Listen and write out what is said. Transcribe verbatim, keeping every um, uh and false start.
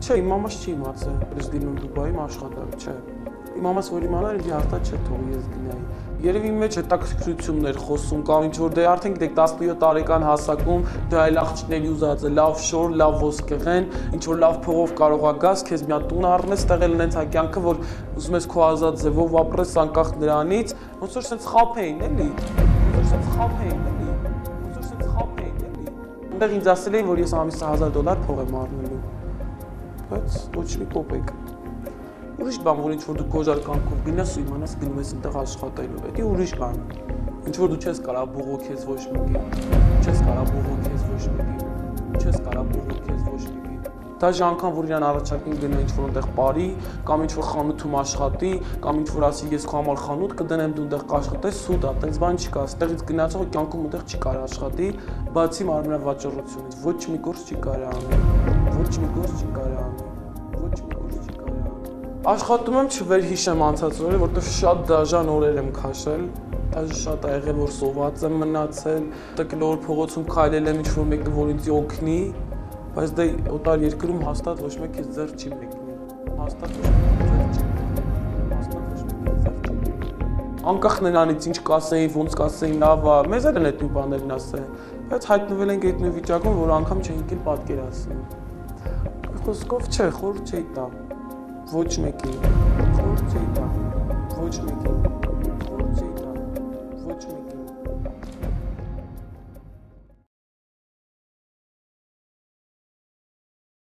Չէ, իմ մամաս չի իմացել, ես գնում Դուբայում աշխատել, չէ։ Իմ մամաս որ իմանար, ինձ հաստատ չէ թողի ես գնայի։ Երևի իմ մեջ հետաքրքրություններ խոսում կամ ինչ որ դե արդեն գիտեք տասնյոթ տարեկան հասակում դու այլ աղջիկների ուզած է լավ շոր, լավ ոսկեղեն, ինչ որ լավ փողով կարող ա գաս, քեզ մի հատ տուն առնես, տեղել ունես հա կյանքը, որ ուզում ես քո ազատ ձևով ապրես անկախ նրանից, ոնց որ sense խափ էին, էլի։ Ոնց որ sense խափ էին, էլի։ Ոնց որ sense խափ էին, էլի։ Այնտեղ ինձ ասել էին, որ ես ամիսը հազար դոլար փող եմ առնելու։ Բայց ոչ մի կոպեկ։ Ուրիշ բան, որ ինչ որ դու գոժար կյանքով գնաս ու իմանաս գնում ես այնտեղ աշխատելու, դա ուրիշ բան։ Ինչ որ դու չես կարող բողոքես ոչ մեկի, չես կարող բողոքես ոչ մեկի, չես կարող բողոքես ոչ մեկի։ Դաժե անգամ որ իրան առաջարկին գնա ինչ որ այնտեղ բարի, կամ ինչ որ խանութում աշխատի, կամ ինչ որ ասի ես քո համար խանութ կդնեմ դու այնտեղ կաշխատես, սուտ է, այդպես բան չկա, այստեղից գնացողը կյանքում այնտեղ չի կարող աշխատի, բացի մարմնավաճառությունից, ոչ մի գործ չի կարող անել, ոչ մի գործ չի կարող անել, ոչ մի գործ չի կարող անել։ Աշխատում եմ չվերհիշեմ անցած օրերը, որտեղ շատ դաժան օրեր եմ քաշել, դաժե շատ ա եղել որ սոված եմ մնացել, տկլոր փողոցում քայլել եմ ինչ որ մեկը որ ինձ օգնի, բայց դե օտար երկրում հաստատ ոչ մեկ քեզ ձեռ չի մեկնի, հաստատ ոչ մեկ ձեռ չի մեկնի, հաստատ ոչ մեկ ձեռ չի մեկնի։ Անկախ նրանից ինչ կասեին, ոնց կասեին, լավ է, մեզ էլ են այդ նույն բաներն ասել, բայց հայտնվել ենք այդ նույն վիճակում, որ անգամ չէինք էլ պատկերացնում։ Խոսքով չէ, խոր չէի տա, ոչ մեկին, խոր չէի տա, ոչ մեկին։